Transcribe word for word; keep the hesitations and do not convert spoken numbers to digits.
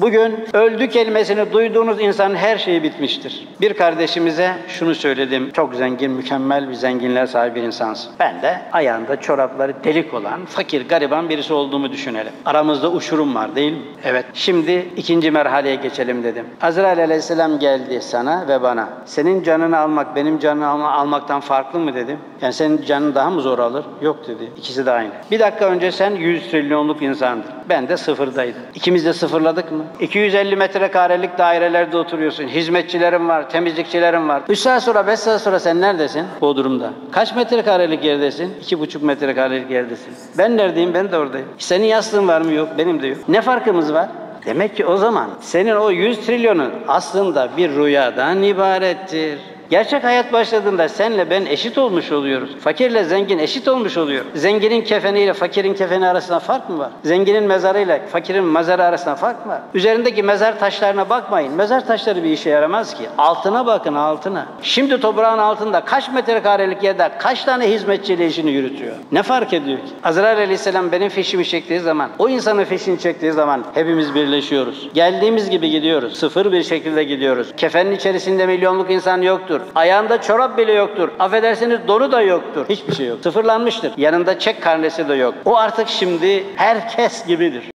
Bugün öldü kelimesini duyduğunuz insanın her şeyi bitmiştir. Bir kardeşimize şunu söyledim. Çok zengin, mükemmel bir zenginliğe sahip bir insansın. Ben de ayağında çorapları delik olan, fakir, gariban birisi olduğumu düşünelim. Aramızda uçurum var değil mi? Evet. Şimdi ikinci merhaleye geçelim dedim. Azrail aleyhisselam geldi sana ve bana. Senin canını almak, benim canını alma, almaktan farklı mı dedim. Yani senin canın daha mı zor alır? Yok dedi. İkisi de aynı. Bir dakika önce sen yüz trilyonluk insandın. Ben de sıfırdaydım. İkimiz de sıfırladık mı? iki yüz elli metrekarelik dairelerde oturuyorsun. Hizmetçilerin var, temizlikçilerin var. üç saat sonra, beş saat sonra sen neredesin? Bodrum'da. Kaç metrekarelik yerdesin? iki buçuk metrekarelik yerdesin. Ben neredeyim? Ben de oradayım. Senin yastığın var mı? Yok. Benim de yok. Ne farkımız var? Demek ki o zaman senin o yüz trilyonun aslında bir rüyadan ibarettir. Gerçek hayat başladığında senle ben eşit olmuş oluyoruz. Fakirle zengin eşit olmuş oluyor. Zenginin kefeniyle fakirin kefeni arasında fark mı var? Zenginin mezarıyla fakirin mezarı arasında fark mı var? Üzerindeki mezar taşlarına bakmayın. Mezar taşları bir işe yaramaz ki. Altına bakın, altına. Şimdi toprağın altında kaç metrekarelik yerde kaç tane hizmetçiyle işini yürütüyor? Ne fark ediyor ki? Azrail aleyhisselam benim fişimi çektiği zaman, o insanın fişini çektiği zaman hepimiz birleşiyoruz. Geldiğimiz gibi gidiyoruz. Sıfır bir şekilde gidiyoruz. Kefenin içerisinde milyonluk insan yoktur. Ayağında çorap bile yoktur. Affedersiniz donu da yoktur. Hiçbir şey yok. Sıfırlanmıştır. Yanında çek karnesi de yok. O artık şimdi herkes gibidir.